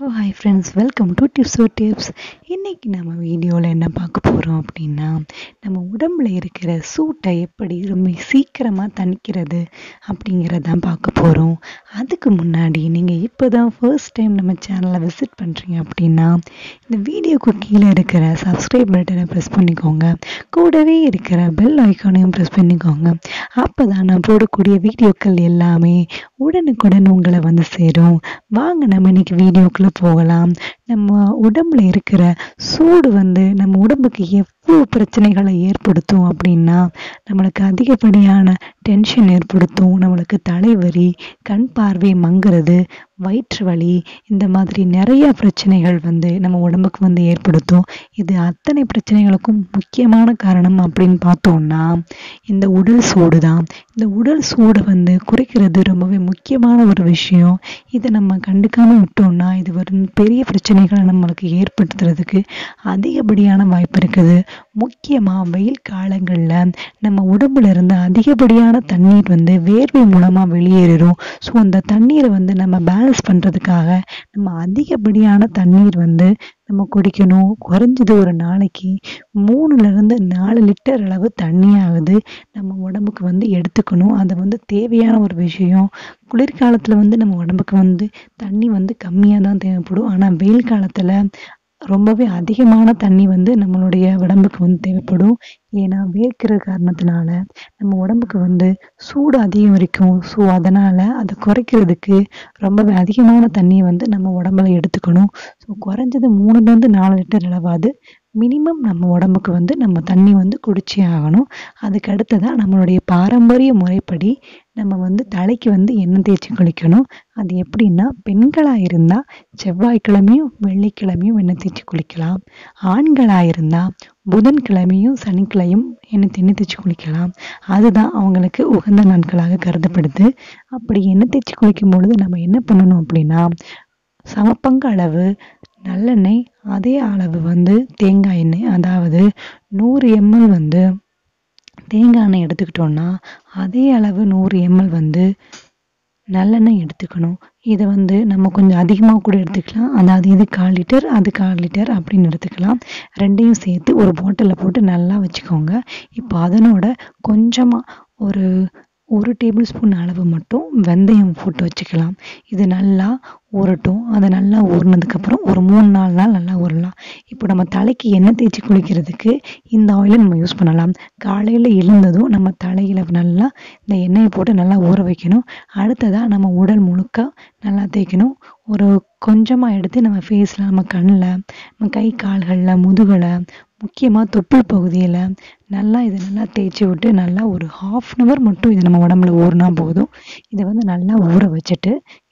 Hello hi friends, welcome to tipsotips. இன்றைக்கி நம்ம வீடியோவில் என்ன பார்க்க போகிறோம் அப்படின்னா, நம்ம உடம்புல இருக்கிற சூட்டை எப்படி ரொம்ப சீக்கிரமாக தணிக்கிறது அப்படிங்கிறதான் பார்க்க போகிறோம். அதுக்கு முன்னாடி நீங்கள் இப்போ தான் ஃபர்ஸ்ட் டைம் நம்ம சேனலை விசிட் பண்ணுறீங்க அப்படின்னா, இந்த வீடியோக்கு கீழே இருக்கிற சப்ஸ்கிரைப் பட்டனை ப்ரெஸ் பண்ணிக்கோங்க. கூடவே இருக்கிற பெல் ஐக்கானையும் ப்ரெஸ் பண்ணிக்கோங்க. அப்போ தான் நான் போடக்கூடிய வீடியோக்கள் எல்லாமே உடனுக்குடன் உங்களை வந்து சேரும். வாங்க நம்ம இன்னைக்கு வீடியோக்குள்ள போகலாம். நம்ம உடம்புல இருக்கிற சூடு நம்ம உடம்புக்கு எவ்வளவு பிரச்சனைகளை ஏற்படுத்தும் அப்படின்னா, நம்மளுக்கு அதிகப்படியான டென்ஷன் ஏற்படுத்தும். நம்மளுக்கு தலைவலி, கண் பார்வை மங்குறது, வயிற்று வலி, இந்த மாதிரி நிறைய பிரச்சனைகள் நம்ம உடம்புக்கு ஏற்படுத்தும். இது அத்தனை பிரச்சனைகளுக்கும் முக்கியமான காரணம் அப்படின்னு பார்த்தோம்னா இந்த உடல் சூடு தான். இந்த உடல் சூடை குறைக்கிறது ரொம்பவே முக்கியமான ஒரு விஷயம். இதை நம்ம கண்டுக்காம விட்டோம்னா இது ஒரு பெரிய பிரச்சனைகளை நம்மளுக்கு ஏற்படுத்துறதுக்கு அதிகப்படியான வாய்ப்பு இருக்குது. முக்கியமாக வெயில் காலங்களில் நம்ம உடம்புல இருந்து அதிகப்படியான தண்ணீர் வேர்வை மூலமாக வெளியேறும். ஸோ அந்த தண்ணீரை நம்ம பேலன்ஸ் பண்ணுறதுக்காக நம்ம அதிகப்படியான தண்ணீர் நம்ம குடிக்கணும். குறைஞ்சது ஒரு நாளைக்கு 3-4 லிட்டர் அளவு தண்ணியாவது நம்ம உடம்புக்கு எடுத்துக்கணும். அது தேவையான ஒரு விஷயம். குளிர்காலத்தில் நம்ம உடம்புக்கு தண்ணி கம்மியாக தான் தேவைப்படும். ஆனால் வெயில் காலத்தில் ரொம்பவே அதிகமான தண்ணி நம்மளுடைய உடம்புக்கு தேவைப்படும். ஏன்னா வேர்க்கிற காரணத்தினால நம்ம உடம்புக்கு சூடு அதிகரிக்கும். ஸோ அதனால் அதை குறைக்கிறதுக்கு ரொம்பவே அதிகமான தண்ணியை நம்ம உடம்புல எடுத்துக்கணும். ஸோ குறைஞ்சது 3-4 லிட்டர் அளவாவது மினிமம் நம்ம உடம்புக்கு நம்ம தண்ணி குடிச்சே ஆகணும். அதுக்கு அடுத்ததான் நம்மளுடைய பாரம்பரிய முறைப்படி நம்ம தலைக்கு எண்ணெய் தேய்ச்சி குளிக்கணும். அது எப்படின்னா, பெண்களாக இருந்தால் செவ்வாய்க்கிழமையும் வெள்ளிக்கிழமையும் எண்ணெய் தேய்ச்சி குளிக்கலாம். ஆண்களாக இருந்தால் புதன்கிழமையும் சனிக்கிழமையும் எண்ணெய் தேய்ச்சி குளிக்கலாம். அதுதான் அவங்களுக்கு உகந்த நாட்களாக கருதப்படுது. அப்படி எண்ணெய் தேய்ச்சி குளிக்கும் பொழுது நம்ம என்ன பண்ணணும் அப்படின்னா, சமப்பங்கு அளவு நல்லெண்ணெய், அதே அளவு தேங்காய் எண்ணெய், அதாவது 100 ml தேங்காய் எண்ணெய் எடுத்துக்கிட்டோம்னா அதே அளவு 100 ml நல்லெண்ணெய் எடுத்துக்கணும். இதை நம்ம கொஞ்சம் அதிகமாக கூட எடுத்துக்கலாம். அதாவது இது 1/4 லிட்டர், அது 1/4 லிட்டர் அப்படின்னு எடுத்துக்கலாம். ரெண்டையும் சேர்த்து ஒரு பாட்டிலில் போட்டு நல்லா வச்சுக்கோங்க. இப்போ அதனோட கொஞ்சமாக ஒரு டேபிள் ஸ்பூன் அளவு மட்டும் வெந்தயம் போட்டு வச்சுக்கலாம். இது நல்லா ஊறட்டும். அது நல்லா ஊறினதுக்கப்புறம் ஒரு 3-4 நாள் நல்லா ஊறலாம். இப்போ நம்ம தலைக்கு எண்ணெய் தேய்ச்சி குளிக்கிறதுக்கு இந்த ஆயிலை நம்ம யூஸ் பண்ணலாம். காலையில் எழுந்ததும் நம்ம தலையில் நல்லா இந்த எண்ணெயை போட்டு நல்லா ஊற வைக்கணும். அடுத்ததாக நம்ம உடல் முழுக்க நல்லா தேய்க்கணும். ஒரு கொஞ்சமாக எடுத்து நம்ம ஃபேஸில், நம்ம கண்ணில், நம்ம கை கால்களில், முதுகில், முக்கியமாக தொப்புள் பகுதியில் இதை நல்லா தேய்ச்சி விட்டு நல்லா ஒரு 1/2 hour மட்டும் இது நம்ம உடம்புல ஊறினா போதும். இதை நல்லா ஊற வச்சுட்டு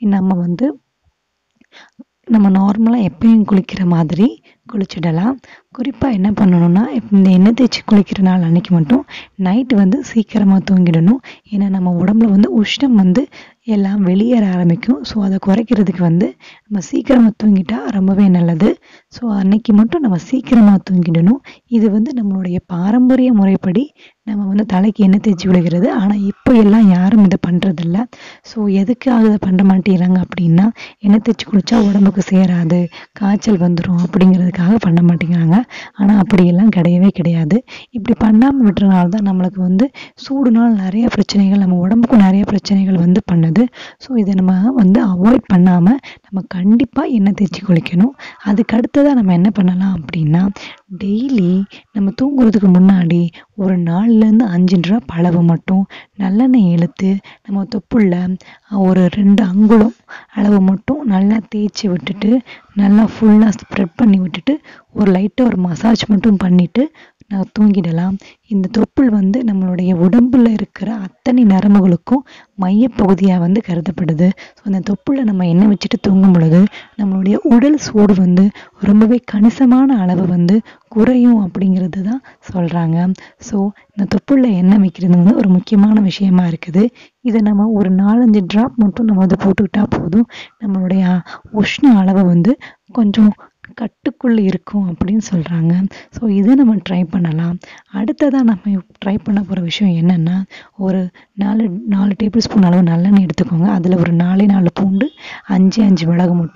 நம்ம நார்மலாக எப்பயும் குளிக்கிற மாதிரி குளிச்சிடலாம். குறிப்பாக என்ன பண்ணணும்னா, இந்த எண்ணெய் தேய்ச்சி குளிக்கிற நாள் அன்னைக்கு மட்டும் நைட்டு சீக்கிரமாக தூங்கிடணும். ஏன்னா நம்ம உடம்புல உஷ்ணம் எல்லாம் வெளியேற ஆரம்பிக்கும். ஸோ அதை குறைக்கிறதுக்கு நம்ம சீக்கிரமாக தூங்கிட்டா ரொம்பவே நல்லது. ஸோ அன்னைக்கு மட்டும் நம்ம சீக்கிரமாக தூங்கிடணும். இது நம்மளுடைய பாரம்பரிய முறைப்படி நம்ம தலைக்கு எண்ணெய் தேய்ச்சி விழுகிறது. ஆனால் இப்போ எல்லாம் யாரும் இதை பண்ணுறதில்ல. ஸோ எதுக்காக இதை பண்ண மாட்டேங்கிறாங்க அப்படின்னா, எண்ணெய் தேய்ச்சி குளிச்சா உடம்புக்கு சேராது, காய்ச்சல் வந்துடும் அப்படிங்கிறதுக்காக பண்ண மாட்டேங்கிறாங்க. ஆனால் அப்படியெல்லாம் கிடையவே கிடையாது. இப்படி பண்ணாமல் விட்டுறனால தான் நம்மளுக்கு சூடுனால் நிறைய பிரச்சனைகள், நம்ம உடம்புக்கும் நிறைய பிரச்சனைகள் பண்ணுது. ஸோ இதை நம்ம அவாய்ட் பண்ணாமல் நம்ம கண்டிப்பாக எண்ணெய் தேய்ச்சி குளிக்கணும். அதுக்கு அடுத்ததாக நம்ம என்ன பண்ணலாம் அப்படின்னா, டெய்லி நம்ம தூங்குறதுக்கு முன்னாடி ஒரு 4-5 drop அளவு மட்டும் நல்லெண்ணெய் இழுத்து நம்ம தொப்புள்ள ஒரு 2 அங்குலம் அளவு மட்டும் நல்லா தேய்ச்சி விட்டுட்டு நல்லா ஃபுல்லாக ஸ்ப்ரெட் பண்ணி விட்டுட்டு ஒரு லைட்டாக ஒரு மசாஜ் மட்டும் பண்ணிவிட்டு நான் தூங்கிடலாம். இந்த தொப்புள் நம்மளுடைய உடம்புல இருக்கிற அத்தனை நரம்புகளுக்கும் மையப்பகுதியாக கருதப்படுது. ஸோ அந்த தொப்புளில் நம்ம எண்ணெய் வச்சுட்டு தூங்கும் பொழுது நம்மளுடைய உடல் சூடு ரொம்பவே கணிசமான அளவு குறையும் அப்படிங்கிறது தான் சொல்கிறாங்க. ஸோ இந்த தொப்புளில் எண்ணெய் வைக்கிறது ஒரு முக்கியமான விஷயமா இருக்குது. இதை நம்ம ஒரு 4-5 drop மட்டும் நம்ம அதை போட்டுக்கிட்டா போதும். நம்மளுடைய உஷ்ண அளவு கொஞ்சம் கட்டுக்குள் இருக்கும் அப்படின்னு சொல்கிறாங்க. ஸோ இதை நம்ம ட்ரை பண்ணலாம். அடுத்ததாக நம்ம ட்ரை பண்ண போகிற விஷயம் என்னென்னா, ஒரு 4 டேபிள் ஸ்பூன் அளவு நல்லெண்ணெய் எடுத்துக்கோங்க. அதில் ஒரு 4 பூண்டு, 5 மிளகு மட்டும்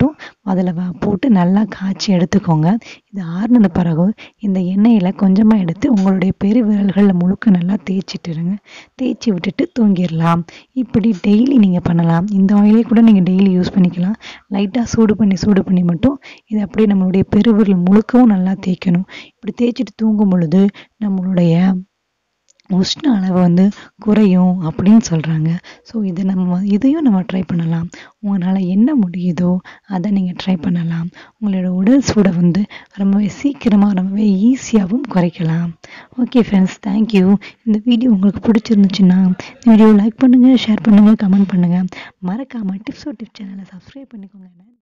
அதில் போட்டு நல்லா காய்ச்சி எடுத்துக்கோங்க. இது ஆறுனது பிறகு இந்த எண்ணெயில் கொஞ்சமாக எடுத்து உங்களுடைய பெருவிரல்களில் முழுக்க நல்லா தேய்ச்சிட்டுருங்க. தேய்ச்சி விட்டுட்டு தூங்கிடலாம். இப்படி டெய்லி நீங்கள் பண்ணலாம். இந்த ஆயிலே கூட நீங்கள் டெய்லி யூஸ் பண்ணிக்கலாம். லைட்டாக சூடு பண்ணி மட்டும் இதை அப்படியே நம்மளுடைய பெருவிரல் முழுக்கவும் நல்லா தேய்க்கணும். இப்படி தேய்ச்சிட்டு தூங்கும் பொழுது நம்மளுடைய உஷ்ண அளவு குறையும் அப்படின்னு சொல்கிறாங்க. ஸோ இதையும் நம்ம ட்ரை பண்ணலாம். உங்களால் என்ன முடியுதோ அதை நீங்கள் ட்ரை பண்ணலாம். உங்களோட உடல் சூடை ரொம்பவே சீக்கிரமாக ரொம்பவே ஈஸியாகவும் குறைக்கலாம். Okay friends, thank you. இந்த வீடியோ உங்களுக்கு பிடிச்சிருந்துச்சுன்னா வீடியோ லைக் பண்ணுங்கள், ஷேர் பண்ணுங்கள், கமெண்ட் பண்ணுங்கள். மறக்காமல் டிப்ஸ் டிப்ஸ் சேனலை சப்ஸ்கிரைப் பண்ணிக்கோங்க.